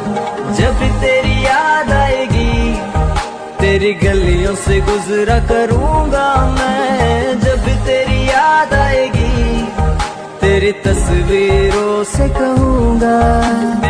जब तेरी याद आएगी तेरी गलियों से गुजरा करूँगा मैं। जब तेरी याद आएगी तेरी तस्वीरों से कहूँगा।